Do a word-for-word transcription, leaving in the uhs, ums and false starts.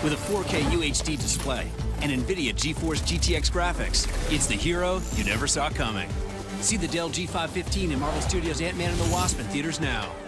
With a four K U H D display and NVIDIA GeForce G T X graphics, it's the hero you never saw coming. See the Dell G five fifteen in Marvel Studios' Ant-Man and the Wasp in theaters now.